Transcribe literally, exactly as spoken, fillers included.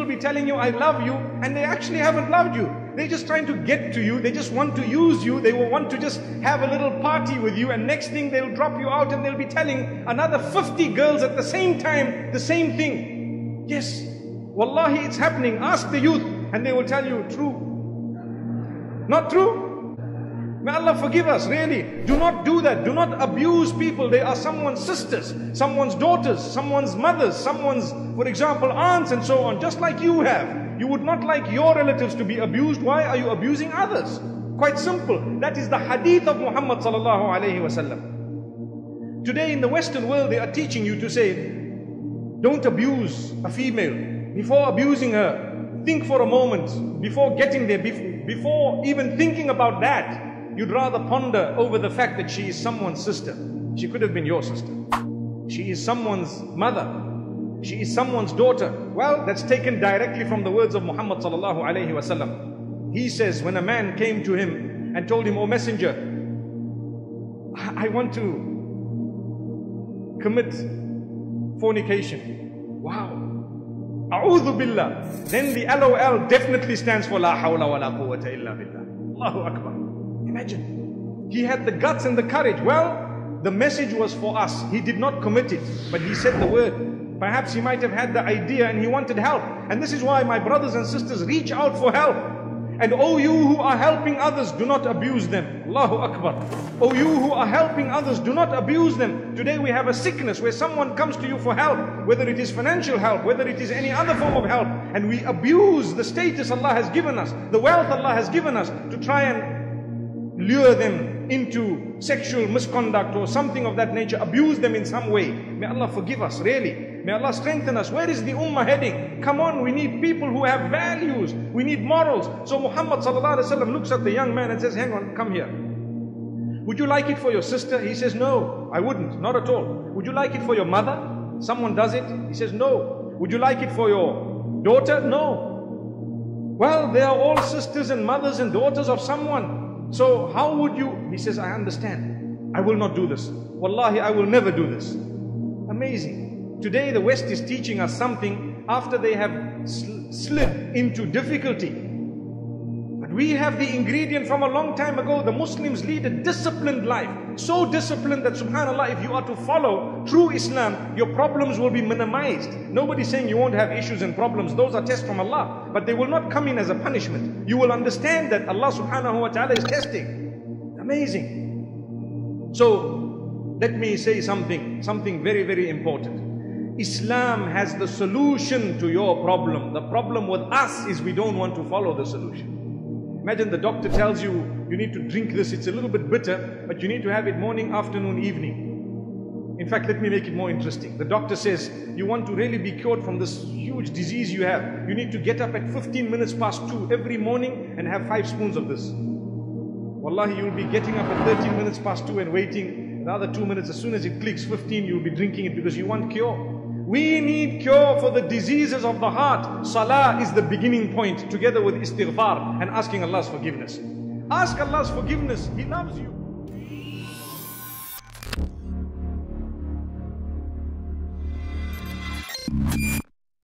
will be telling you, I love you, and they actually haven't loved you. They're just trying to get to you. They just want to use you. They will want to just have a little party with you, and next thing they'll drop you out and they'll be telling another fifty girls at the same time the same thing. Yes, wallahi, it's happening. Ask the youth and they will tell you, true. Not true? May Allah forgive us, really. Do not do that. Do not abuse people. They are someone's sisters, someone's daughters, someone's mothers, someone's, for example, aunts and so on, just like you have. You would not like your relatives to be abused. Why are you abusing others? Quite simple. That is the hadith of Muhammad sallallahu alayhi wasallam. Today in the Western world, they are teaching you to say, don't abuse a female. Before abusing her, think for a moment. Before getting there, before even thinking about that, you'd rather ponder over the fact that she is someone's sister. She could have been your sister. She is someone's mother. She is someone's daughter. Well, that's taken directly from the words of Muhammad sallallahu alayhi wasallam. He says, when a man came to him and told him, O messenger, I want to commit fornication. Wow. A'udhu billah. Then the L O L definitely stands for La hawla wa la quwwata illa billah. Allahu Akbar. Imagine, he had the guts and the courage. Well, the message was for us. He did not commit it, but he said the word. Perhaps he might have had the idea and he wanted help. And this is why, my brothers and sisters, reach out for help. And oh, you who are helping others, do not abuse them. Allahu Akbar. Oh, you who are helping others, do not abuse them. Today we have a sickness where someone comes to you for help, whether it is financial help, whether it is any other form of help, and we abuse the status Allah has given us, the wealth Allah has given us, to try and lure them into sexual misconduct or something of that nature, abuse them in some way. May Allah forgive us, really. May Allah strengthen us. Where is the ummah heading? Come on, we need people who have values. We need morals. So Muhammad sallallahu alaihi wasallam looks at the young man and says, hang on, come here. Would you like it for your sister? He says, no, I wouldn't, not at all. Would you like it for your mother? Someone does it? He says, no. Would you like it for your daughter? No. Well, they are all sisters and mothers and daughters of someone. So how would you? He says, I understand. I will not do this. Wallahi, I will never do this. Amazing. Today the West is teaching us something after they have sl slid into difficulty. But we have the ingredient from a long time ago. The Muslims lead a disciplined life. So disciplined that, subhanAllah, if you are to follow true Islam, your problems will be minimized. Nobody's saying you won't have issues and problems. Those are tests from Allah. But they will not come in as a punishment. You will understand that Allah subhanahu wa ta'ala is testing. Amazing. So, let me say something, something very, very important. Islam has the solution to your problem. The problem with us is we don't want to follow the solution. Imagine the doctor tells you, you need to drink this, it's a little bit bitter, but you need to have it morning, afternoon, evening. In fact, let me make it more interesting. The doctor says, you want to really be cured from this huge disease you have, you need to get up at fifteen minutes past two every morning and have five spoons of this. Wallahi, you'll be getting up at thirteen minutes past two and waiting the other two minutes. As soon as it clicks fifteen, you'll be drinking it because you want cure. We need cure for the diseases of the heart. Salah is the beginning point, together with istighfar and asking Allah's forgiveness. Ask Allah's forgiveness. He loves you.